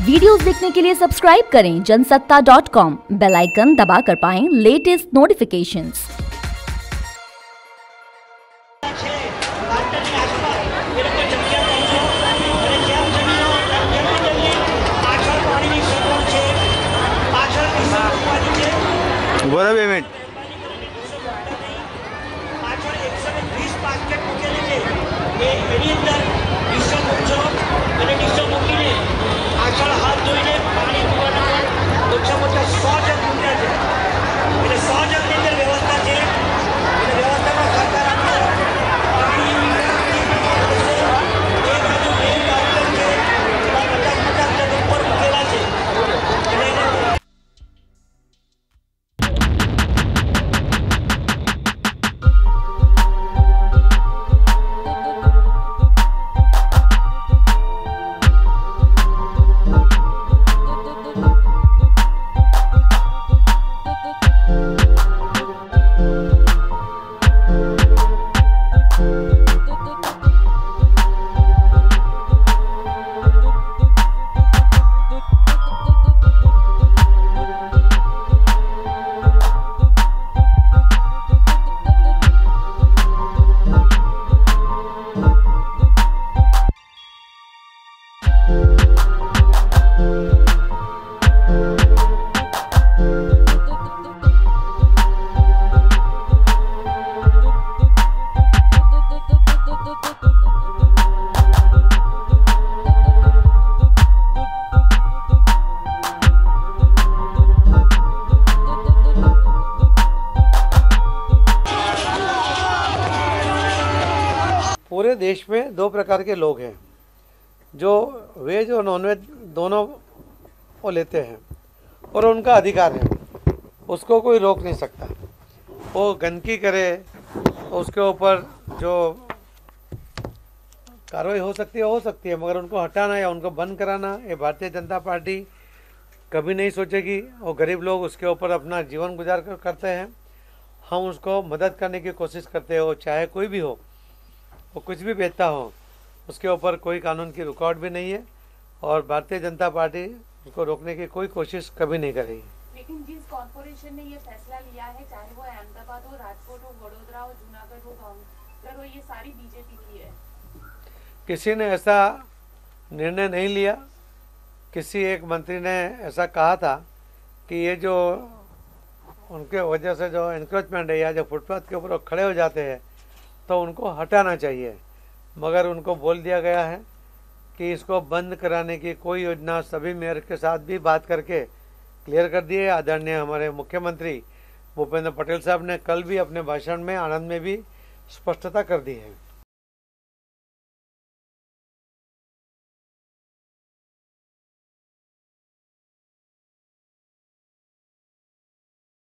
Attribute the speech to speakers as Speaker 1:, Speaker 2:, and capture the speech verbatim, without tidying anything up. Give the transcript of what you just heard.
Speaker 1: Videos देखने के लिए सब्सक्राइब करें Jansatta dot com, bell icon दबाकर पाएं लेटेस्ट नोटिफिकेशंस।
Speaker 2: બરાબર પેમેન્ટ
Speaker 3: पूरे देश में दो प्रकार के लोग हैं जो वेज और नॉनवेज दोनों को लेते हैं और उनका अधिकार है, उसको कोई रोक नहीं सकता। वो गंदगी करे तो उसके ऊपर जो कार्रवाई हो सकती है हो सकती है, मगर उनको हटाना या उनको बंद कराना ये भारतीय जनता पार्टी कभी नहीं सोचेगी। और गरीब लोग उसके ऊपर अपना जीवन गुजार कर करते हैं, हम उसको मदद करने की कोशिश करते हो, चाहे कोई भी हो, वो कुछ भी बेचता हो, उसके ऊपर कोई कानून की रुकावट भी नहीं है और भारतीय जनता पार्टी उसको रोकने की कोई कोशिश कभी नहीं करेगी।
Speaker 4: लेकिन जिस कॉर्पोरेशन ने ये फैसला लिया है, चाहे वो अहमदाबाद हो, राजकोट हो, वडोदरा हो, जूनागढ़ हो, भावनगर हो, ये सारी बीजेपी की है।
Speaker 3: किसी ने ऐसा निर्णय नहीं लिया। किसी एक मंत्री ने ऐसा कहा था कि ये जो उनके वजह से जो एनक्रोचमेंट है या जो फुटपाथ के ऊपर खड़े हो जाते हैं तो उनको हटाना चाहिए, मगर उनको बोल दिया गया है कि इसको बंद कराने की कोई योजना सभी मेयर के साथ भी बात करके क्लियर कर दी है। आदरणीय हमारे मुख्यमंत्री भूपेंद्र पटेल साहब ने कल भी अपने भाषण में आनंद में भी स्पष्टता कर दी है।